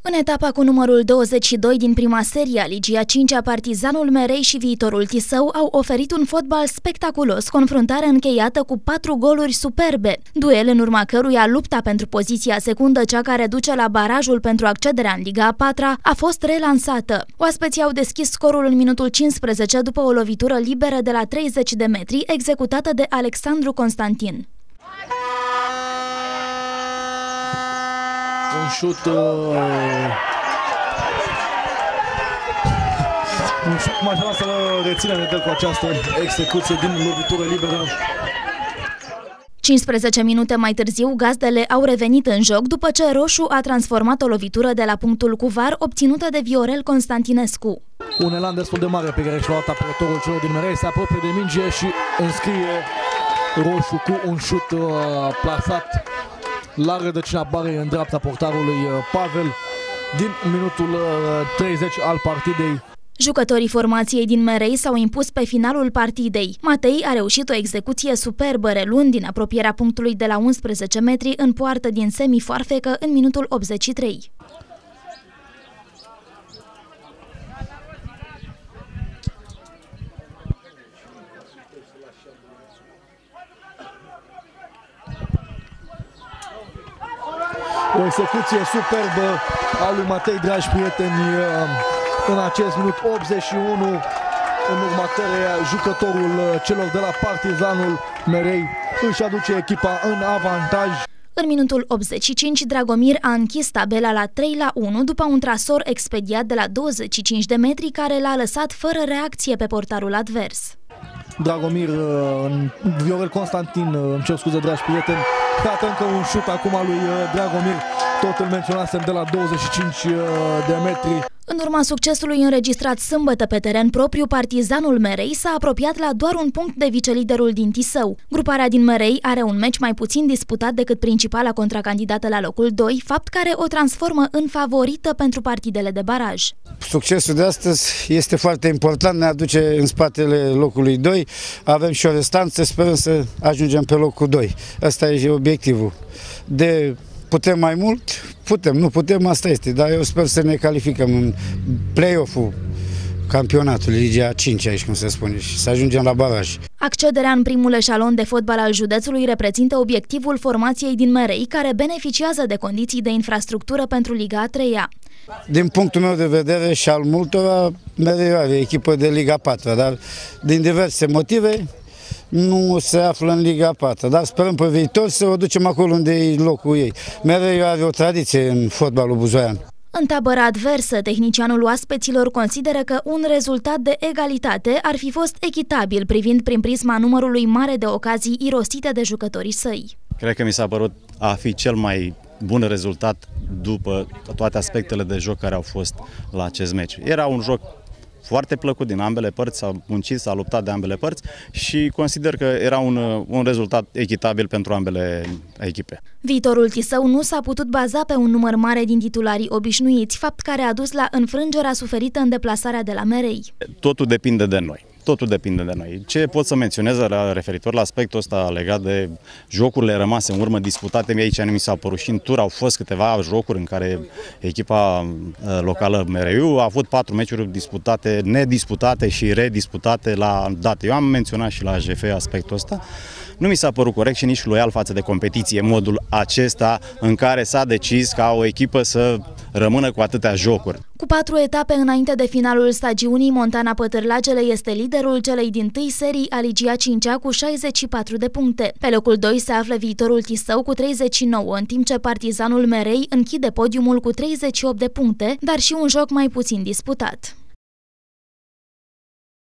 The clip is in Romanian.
În etapa cu numărul 22 din prima serie a Ligii a 5-a, Partizanul Merei și Viitorul Tisău au oferit un fotbal spectaculos, confruntare încheiată cu 4 goluri superbe. Duel în urma căruia lupta pentru poziția secundă, cea care duce la barajul pentru accederea în Liga a 4-a, a fost relansată. Oaspeții au deschis scorul în minutul 15 după o lovitură liberă de la 30 de metri, executată de Alexandru Constantin. Un șut cum aș vrea să reținem cu această execuție din lovitură liberă. 15 minute mai târziu, gazdele au revenit în joc după ce Roșu a transformat o lovitură de la punctul cu VAR obținută de Viorel Constantinescu. Un elan destul de mare pe care și-l-a luat apărătorul celor din Merei, se apropie de minge și înscrie Roșu cu un șut plasat la rădăcina barei în dreapta portarului Pavel din minutul 30 al partidei. Jucătorii formației din Merei s-au impus pe finalul partidei. Matei a reușit o execuție superbă, reluând din apropierea punctului de la 11 metri în poartă din semi-foarfecă în minutul 83. O execuție superbă a lui Matei, dragi prieteni, în acest minut 81, în urma căreia jucătorul celor de la Partizanul Merei își aduce echipa în avantaj. În minutul 85, Dragomir a închis tabela la 3-1 după un trasor expediat de la 25 de metri care l-a lăsat fără reacție pe portarul advers. Dragomir, Viorel Constantin, îmi cer scuze, dragi prieteni, dată încă un șut acum al lui Dragomir, tot îl menționasem, de la 25 de metri. În urma succesului înregistrat sâmbătă pe teren propriu, Partizanul Merei s-a apropiat la doar un punct de viceliderul din Tisău. Gruparea din Merei are un meci mai puțin disputat decât principala contracandidată la locul 2, fapt care o transformă în favorită pentru partidele de baraj. Succesul de astăzi este foarte important, ne aduce în spatele locului 2, avem și o restanță, sperăm să ajungem pe locul 2. Asta e obiectivul. Putem mai mult? Putem, nu putem, asta este, dar eu sper să ne calificăm în play-off-ul campionatului, Ligia 5 aici, cum se spune, și să ajungem la baraj. Accederea în primul eșalon de fotbal al județului reprezintă obiectivul formației din Merei, care beneficiază de condiții de infrastructură pentru Liga a 3-a. Din punctul meu de vedere și al multora, Merei are echipă de Liga 4, dar din diverse motive nu se află în Liga 4, dar sperăm pe viitor să o ducem acolo unde e locul ei. Mereu are o tradiție în fotbalul buzoian. În tabăra adversă, tehnicianul oaspeților consideră că un rezultat de egalitate ar fi fost echitabil, privind prin prisma numărului mare de ocazii irosite de jucătorii săi. Cred că mi s-a părut a fi cel mai bun rezultat după toate aspectele de joc care au fost la acest meci. Era un joc foarte plăcut din ambele părți, s-a muncit, s-a luptat de ambele părți și consider că era un rezultat echitabil pentru ambele echipe. Viitorul Tisău nu s-a putut baza pe un număr mare din titularii obișnuiți, fapt care a dus la înfrângerea suferită în deplasarea de la Merei. Totul depinde de noi. Totul depinde de noi. Ce pot să menționez referitor la aspectul ăsta legat de jocurile rămase în urmă disputate, mie aici nu mi s-a părut și în tur, au fost câteva jocuri în care echipa locală Mereu a avut 4 meciuri disputate, nedisputate și redisputate la date. Eu am menționat și la AJF aspectul ăsta. Nu mi s-a părut corect și nici loial față de competiție modul acesta în care s-a decis ca o echipă să rămână cu atâtea jocuri. Cu 4 etape înainte de finalul stagiunii, Montana Pătârlagele este liderul celei dintâi serii a Ligii a 5-a cu 64 de puncte. Pe locul 2 se află Viitorul Tisău cu 39, în timp ce Partizanul Merei închide podiumul cu 38 de puncte, dar și un joc mai puțin disputat.